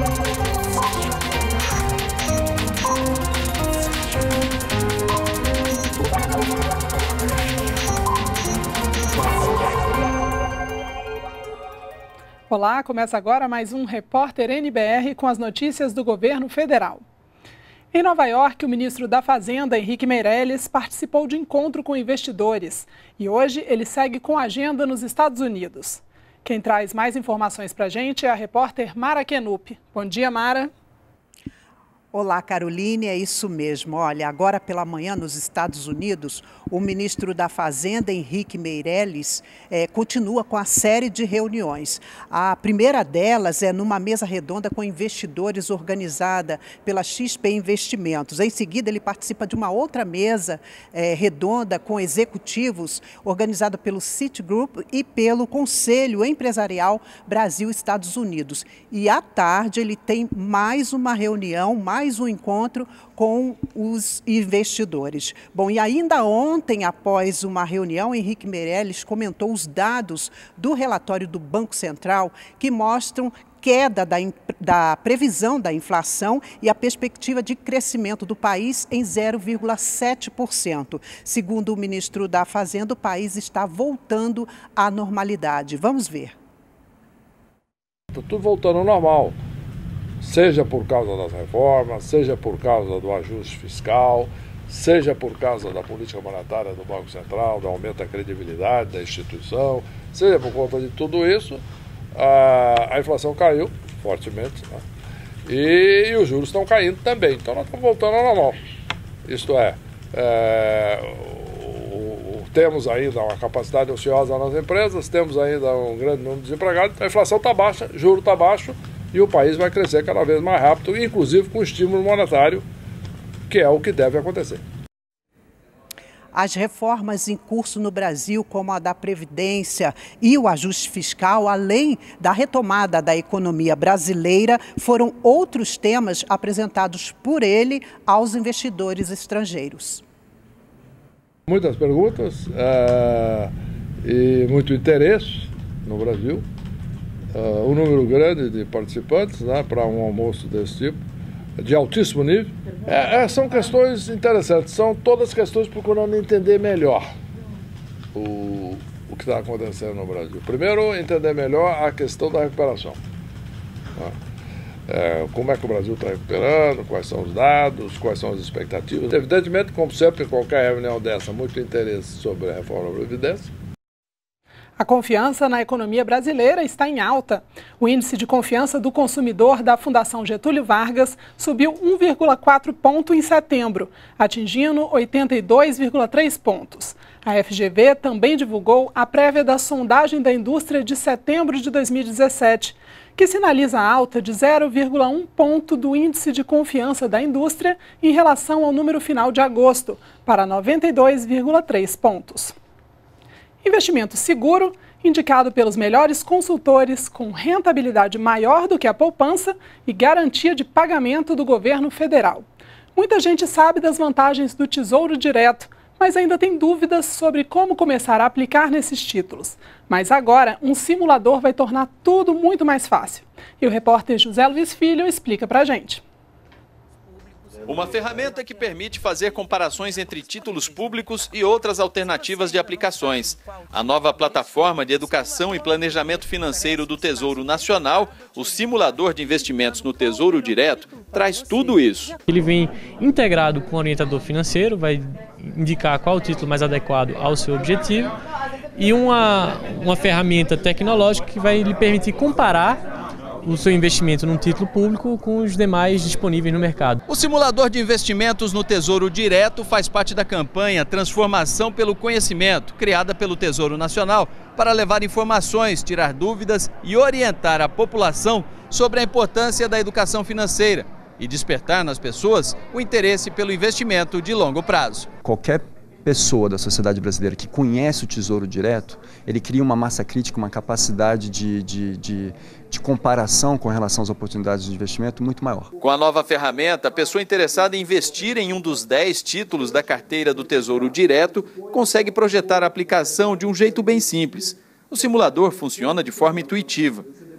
Olá, começa agora mais um Repórter NBR com as notícias do governo federal. Em Nova York, o ministro da Fazenda, Henrique Meirelles, participou de encontro com investidores e hoje ele segue com agenda nos Estados Unidos. Quem traz mais informações para a gente é a repórter Mara Kenup. Bom dia, Mara. Olá, Caroline, é isso mesmo. Olha, agora pela manhã nos Estados Unidos, o ministro da Fazenda, Henrique Meirelles, continua com a série de reuniões. A primeira delas é numa mesa redonda com investidores organizada pela XP Investimentos. Em seguida, ele participa de uma outra mesa redonda com executivos organizada pelo Citigroup e pelo Conselho Empresarial Brasil-Estados Unidos. E à tarde ele tem mais uma reunião, mais um encontro com os investidores. Bom, e ainda ontem, após uma reunião, Henrique Meirelles comentou os dados do relatório do Banco Central que mostram queda da previsão da inflação e a perspectiva de crescimento do país em 0,7%. Segundo o ministro da Fazenda, o país está voltando à normalidade. Vamos ver. Está tudo voltando ao normal. Seja por causa das reformas, seja por causa do ajuste fiscal, seja por causa da política monetária do Banco Central, do aumento da credibilidade da instituição, seja por conta de tudo isso, a inflação caiu fortemente, né? E os juros estão caindo também. Então nós estamos voltando ao normal. Isto é, temos ainda uma capacidade ociosa nas empresas, temos ainda um grande número de desempregados, a inflação está baixa, juro está baixo, e o país vai crescer cada vez mais rápido, inclusive com estímulo monetário, que é o que deve acontecer. As reformas em curso no Brasil, como a da Previdência e o ajuste fiscal, além da retomada da economia brasileira, foram outros temas apresentados por ele aos investidores estrangeiros. Muitas perguntas e muito interesse no Brasil. Um número grande de participantes, né, para um almoço desse tipo, de altíssimo nível. São questões interessantes, são todas questões procurando entender melhor o que está acontecendo no Brasil. Primeiro, entender melhor a questão da recuperação. Como é que o Brasil está recuperando, quais são os dados, quais são as expectativas. Evidentemente, como sempre, em qualquer reunião dessa, muito interesse sobre a reforma da Previdência. A confiança na economia brasileira está em alta. O índice de confiança do consumidor da Fundação Getúlio Vargas subiu 1,4 ponto em setembro, atingindo 82,3 pontos. A FGV também divulgou a prévia da sondagem da indústria de setembro de 2017, que sinaliza a alta de 0,1 ponto do índice de confiança da indústria em relação ao número final de agosto, para 92,3 pontos. Investimento seguro, indicado pelos melhores consultores, com rentabilidade maior do que a poupança e garantia de pagamento do governo federal. Muita gente sabe das vantagens do Tesouro Direto, mas ainda tem dúvidas sobre como começar a aplicar nesses títulos. Mas agora, um simulador vai tornar tudo muito mais fácil. E o repórter José Luiz Filho explica pra gente. Uma ferramenta que permite fazer comparações entre títulos públicos e outras alternativas de aplicações. A nova plataforma de educação e planejamento financeiro do Tesouro Nacional, o simulador de investimentos no Tesouro Direto, traz tudo isso. Ele vem integrado com o orientador financeiro, vai indicar qual o título mais adequado ao seu objetivo e uma ferramenta tecnológica que vai lhe permitir comparar o seu investimento num título público com os demais disponíveis no mercado. O simulador de investimentos no Tesouro Direto faz parte da campanha Transformação pelo Conhecimento, criada pelo Tesouro Nacional para levar informações, tirar dúvidas e orientar a população sobre a importância da educação financeira e despertar nas pessoas o interesse pelo investimento de longo prazo. Qualquer pessoa da sociedade brasileira que conhece o Tesouro Direto, ele cria uma massa crítica, uma capacidade de comparação com relação às oportunidades de investimento muito maior. Com a nova ferramenta, a pessoa interessada em investir em um dos 10 títulos da carteira do Tesouro Direto consegue projetar a aplicação de um jeito bem simples. O simulador funciona de forma intuitiva.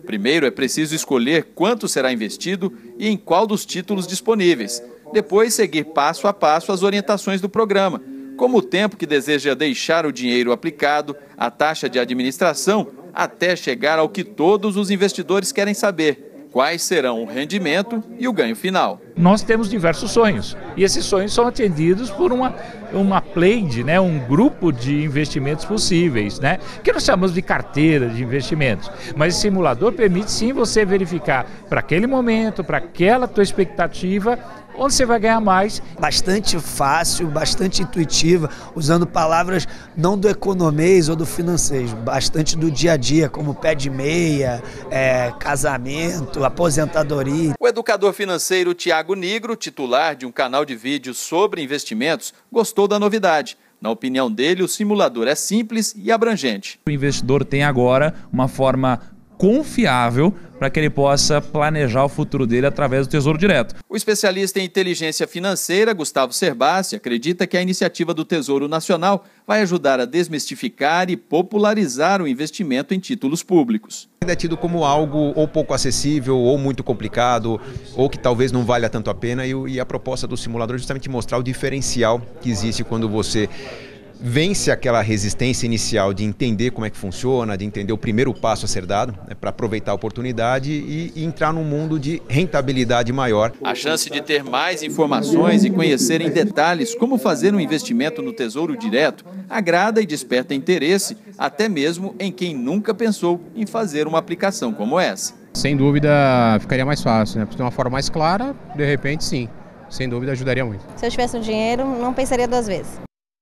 Primeiro é preciso escolher quanto será investido e em qual dos títulos disponíveis. Depois, seguir passo a passo as orientações do programa, como o tempo que deseja deixar o dinheiro aplicado, a taxa de administração, até chegar ao que todos os investidores querem saber: quais serão o rendimento e o ganho final. Nós temos diversos sonhos e esses sonhos são atendidos por uma pleide, né, um grupo de investimentos possíveis, né, que nós chamamos de carteira de investimentos. Mas esse simulador permite sim você verificar para aquele momento, para aquela tua expectativa, onde você vai ganhar mais. Bastante fácil, bastante intuitiva, usando palavras não do economês ou do financeiro, bastante do dia a dia, como pé de meia, casamento, aposentadoria. O educador financeiro Tiago Nigro, titular de um canal de vídeos sobre investimentos, gostou da novidade. Na opinião dele, o simulador é simples e abrangente. O investidor tem agora uma forma confiável para que ele possa planejar o futuro dele através do Tesouro Direto. O especialista em inteligência financeira, Gustavo Serbassi, acredita que a iniciativa do Tesouro Nacional vai ajudar a desmistificar e popularizar o investimento em títulos públicos. É tido como algo ou pouco acessível, ou muito complicado, ou que talvez não valha tanto a pena, e a proposta do simulador é justamente mostrar o diferencial que existe quando você vence aquela resistência inicial de entender como é que funciona, de entender o primeiro passo a ser dado, né, para aproveitar a oportunidade e entrar num mundo de rentabilidade maior. A chance de ter mais informações e conhecer em detalhes como fazer um investimento no Tesouro Direto agrada e desperta interesse, até mesmo em quem nunca pensou em fazer uma aplicação como essa. Sem dúvida ficaria mais fácil, né? Por ter uma forma mais clara, de repente sim, sem dúvida ajudaria muito. Se eu tivesse o dinheiro, não pensaria duas vezes.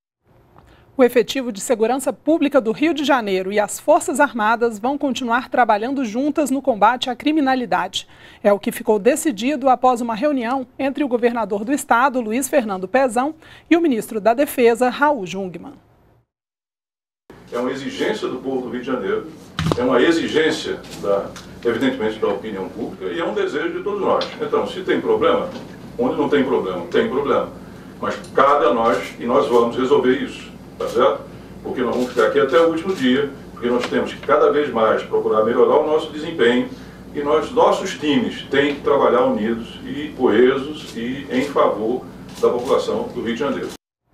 O efetivo de segurança pública do Rio de Janeiro e as Forças Armadas vão continuar trabalhando juntas no combate à criminalidade. É o que ficou decidido após uma reunião entre o governador do estado, Luiz Fernando Pezão, e o ministro da Defesa, Raul Jungmann. É uma exigência do povo do Rio de Janeiro, é uma exigência, evidentemente, da opinião pública e é um desejo de todos nós. Então, se tem problema, onde não tem problema, tem problema. Mas cabe a nós e nós vamos resolver isso. Tá certo? Porque nós vamos ficar aqui até o último dia, porque nós temos que cada vez mais procurar melhorar o nosso desempenho e nossos times têm que trabalhar unidos e coesos e em favor da população do Rio de Janeiro.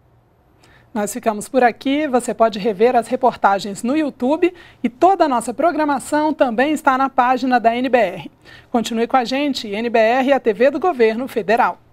Nós ficamos por aqui, você pode rever as reportagens no YouTube e toda a nossa programação também está na página da NBR. Continue com a gente, NBR, a TV do Governo Federal.